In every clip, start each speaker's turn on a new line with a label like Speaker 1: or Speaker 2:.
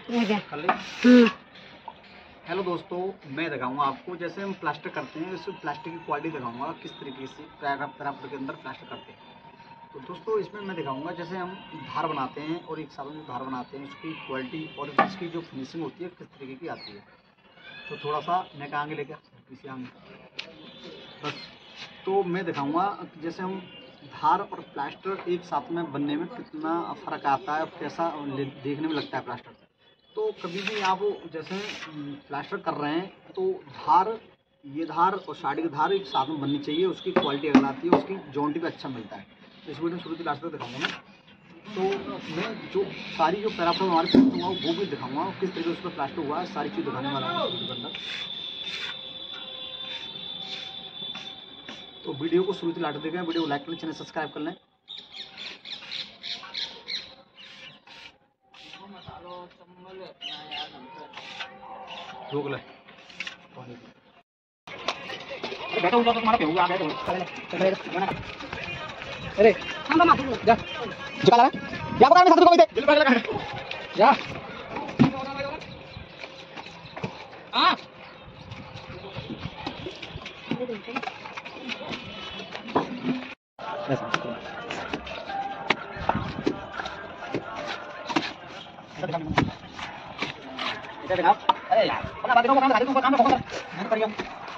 Speaker 1: Hello दोस्तों, मैं दिखाऊंगा आपको जैसे हम प्लास्टर करते हैं, इसमें प्लास्टर की क्वालिटी दिखाऊंगा किस तरीके से पैराफुट के अंदर प्लास्टर करते हैं। तो दोस्तों इसमें मैं दिखाऊंगा जैसे हम धार बनाते हैं और एक साल में धार बनाते हैं, उसकी क्वालिटी और इसकी जो फिनिशिंग होती है किस तरीके की आती है। तो थोड़ा सा मैं आगे लेके पीछे आगे बस। तो मैं दिखाऊंगा जैसे हम धार और प्लास्टर एक साथ में बनने में कितना फ़र्क आता है, कैसा देखने में लगता है प्लास्टर। तो कभी भी आप जैसे प्लास्टर कर रहे हैं तो ये धार और साड़ी की धार एक साथ में बननी चाहिए, उसकी क्वालिटी अगर आती है, उसकी जॉइंट भी अच्छा मिलता है। तो इस वीडियो में शुरू से लास्ट तक दिखाऊंगा मैं। तो मैं जो सारी जो पैराफुट हमारे प्लास्टर हुआ वो भी दिखाऊंगा, किस तरीके से उस पर प्लास्टर हुआ है, सारी चीज़ दिखाने वाला हूँ वीडियो के अंदर। तो वीडियो को शुरू से लास्ट देखें, वीडियो को लाइक करें, चैनल सब्सक्राइब कर लें। रोक ले बैठा हुआ तो तुम्हारा पेहूगा आ गया तो अरे हम मार दो जा झुका ला या पकड़ में साथ को दे दिल भाग लगा जा हां इधर दिखाओ। अरे यार अपना बात करो, काम बता दे, तू काम में फोकस कर करियो।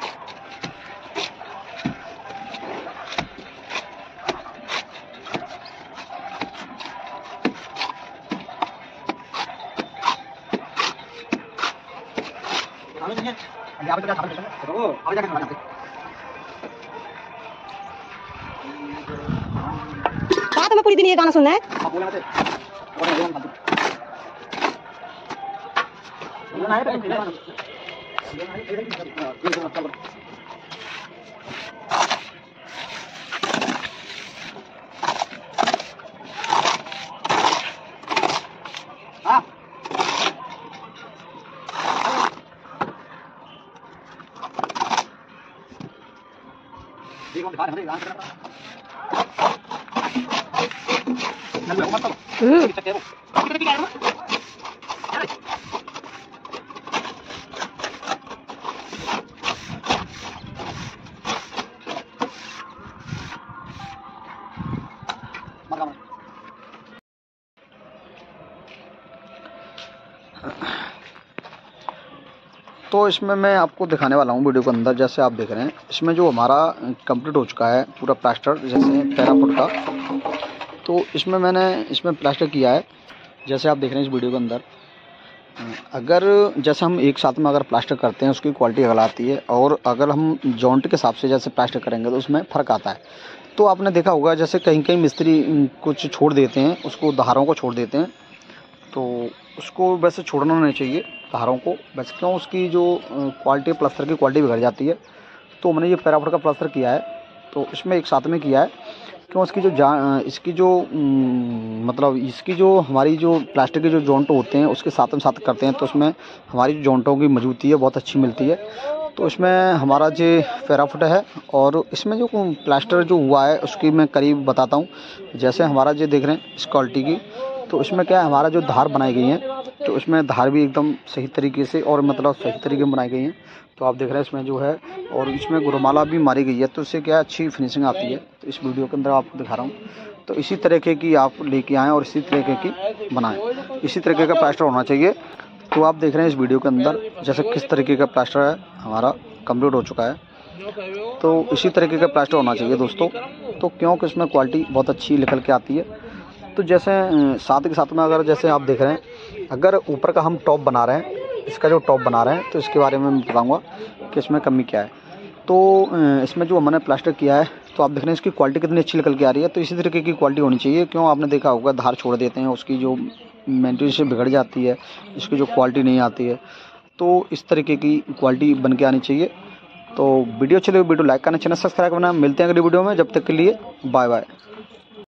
Speaker 1: यहाँ पे क्या खाना देखो अब जाके खाना क्या तुम्हें पूरी दिन ये गाना सुनना है? हाँ बोला मत हाँ देखो दिखा रहे हैं डांस कर रहा नल्ले मत तो कितने भी क्या है मत तो इसमें मैं आपको दिखाने वाला हूँ वीडियो के अंदर। जैसे आप देख रहे हैं इसमें जो हमारा कंप्लीट हो चुका है पूरा प्लास्टर जैसे पैराफुट का। तो इसमें मैंने इसमें प्लास्टर किया है जैसे आप देख रहे हैं इस वीडियो के अंदर। अगर जैसे हम एक साथ में अगर प्लास्टर करते हैं उसकी क्वालिटी अलग आती है, और अगर हम जॉइंट के हिसाब से जैसे प्लास्टर करेंगे तो उसमें फ़र्क आता है। तो आपने देखा होगा जैसे कहीं कहीं मिस्त्री कुछ छोड़ देते हैं, उसको धारों को छोड़ देते हैं, तो उसको वैसे छोड़ना नहीं चाहिए धारों को। वैसे क्यों उसकी जो क्वालिटी प्लास्टर की क्वालिटी बिगड़ जाती है। तो मैंने ये पैराफुट का प्लास्टर किया है, तो इसमें एक साथ में किया है क्यों इसकी जो इसकी जो मतलब इसकी जो हमारी जो प्लास्टिक के जो जॉइंट होते हैं उसके साथ में साथ करते हैं, तो उसमें हमारी जो जॉइंटों की मजबूती है बहुत अच्छी मिलती है। तो इसमें हमारा जो पैराफुट है और इसमें जो प्लास्टर जो हुआ है उसकी मैं करीब बताता हूँ। जैसे हमारा जो देख रहे हैं इस क्वालिटी की, तो इसमें क्या है हमारा जो धार बनाई गई है, तो इसमें धार भी एकदम सही तरीके से और मतलब सही तरीके में बनाई गई है। तो आप देख रहे हैं इसमें जो है, और इसमें गुरुमाला भी मारी गई है, तो इससे क्या अच्छी फिनिशिंग आती है। तो इस वीडियो के अंदर आपको दिखा रहा हूँ। तो इसी तरीके की आप लेके आएँ और इसी तरीके की बनाएं, इसी तरीके का प्लास्टर होना चाहिए। तो आप देख रहे हैं इस वीडियो के अंदर जैसे किस तरीके का प्लास्टर है हमारा कंप्लीट हो चुका है। तो इसी तरीके का प्लास्टर होना चाहिए दोस्तों, तो क्योंकि इसमें क्वालिटी बहुत अच्छी निकल के आती है। तो जैसे साथ के साथ में अगर जैसे आप देख रहे हैं अगर ऊपर का हम टॉप बना रहे हैं, इसका जो टॉप बना रहे हैं, तो इसके बारे में मैं बताऊंगा कि इसमें कमी क्या है। तो इसमें जो मैंने प्लास्टर किया है, तो आप देख रहे हैं इसकी क्वालिटी कितनी अच्छी निकल के आ रही है। तो इसी तरीके की क्वालिटी होनी चाहिए। क्यों आपने देखा होगा धार छोड़ देते हैं, उसकी जो मेंटेनेंस बिगड़ जाती है, इसकी जो क्वालिटी नहीं आती है। तो इस तरीके की क्वालिटी बन के आनी चाहिए। तो वीडियो अच्छी लगी वीडियो लाइक करना, चैनल सब्सक्राइब करना। मिलते हैं अगली वीडियो में, जब तक के लिए बाय बाय।